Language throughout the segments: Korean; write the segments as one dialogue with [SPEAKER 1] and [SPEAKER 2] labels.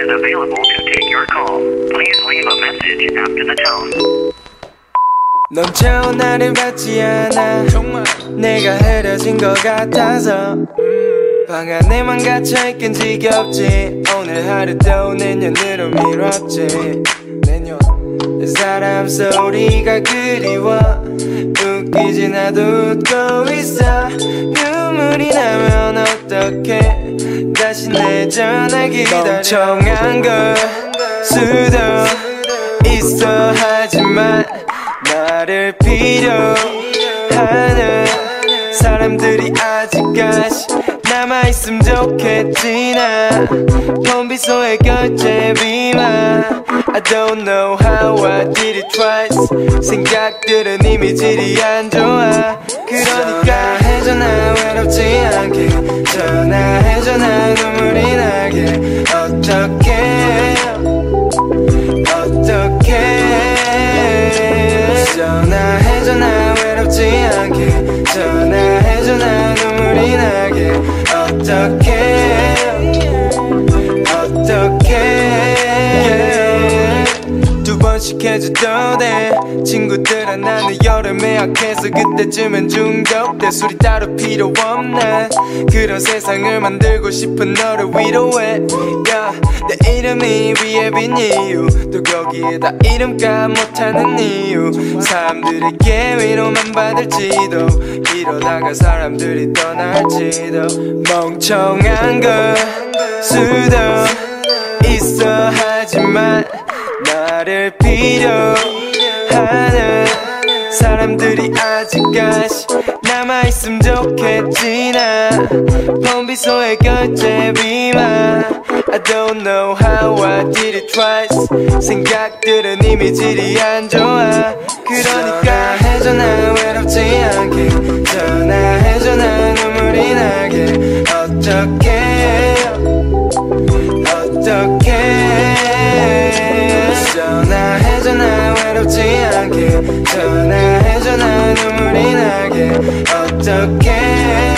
[SPEAKER 1] is available to take your call. Please leave a message after the tone.
[SPEAKER 2] 넌 전화를 받지 않아. 정말 내가 흐려진 것 같아서 방 안에만 갇혀있긴 지겹지. 오늘 하루도 내년으로 미뤘지. 내년 사람 소리가 그리워. 웃기진 않아도 웃고 있어. 눈물이 나면 어떡해. 다시 내 전화 기다려. 멍청한 걸 수도 있어. 하지만 나를 필요하는 사람들이 아직까지 남아있으면 좋겠지. 나 폰비소의 결제비만 I don't know how I did it twice. 생각들은 이미 질이 안 좋아. 그러니까 해줘 나 외롭지 않게. 전화해줘 나 눈물이 나게. 어떡해 전화해줘 나 외롭지 않게. 전화해줘 나 눈물이 나게. 어떡해 두 번씩 해줘도 돼. 친구들아 나는 여름에 약해서 그때쯤엔 중독돼. 술이 따로 필요 없네. 그런 세상을 만들고 싶은 너를 위로해. yeah, 내 이름이 위에 빈 이유 또 거기에다 이름값 못하는 이유. 사람들에게 위로만 받을지도 이러다가 사람들이 떠날지도. 멍청한 걸 수도 있어. 하지만 나를 필요하는 사람들이 아직까지 남아있으면 좋겠지. 나 폰비소의 결제비만 I don't know how I did it twice. 생각들은 이미 질이 안 좋아. 그러니까 해줘 나 외롭지 않게. 전화해줘 나 눈물이 나게. 어떡해 전화해줘 나 외롭지 않게. 전화해줘 나 눈물이 나게. 어떡해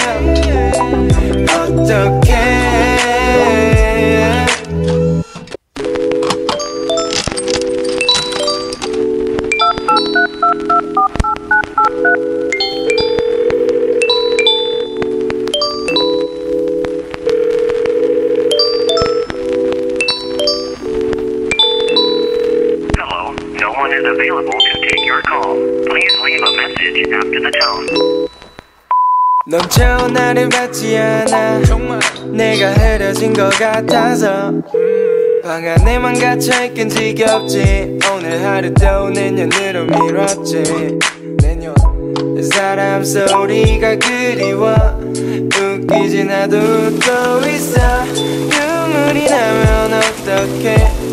[SPEAKER 1] Is available to take your call. Please leave a message after the tone.
[SPEAKER 2] 넌 전화를 받지 않아. 정말 내가 흐려진 것 같아서 방 안에만 갇혀있긴 지겹지. 오늘 하루도 내년으로 미뤘지. 내년 사람 소리가 그리워. 웃기진 않아도 웃고 있어. 눈물이 나면 어떡해.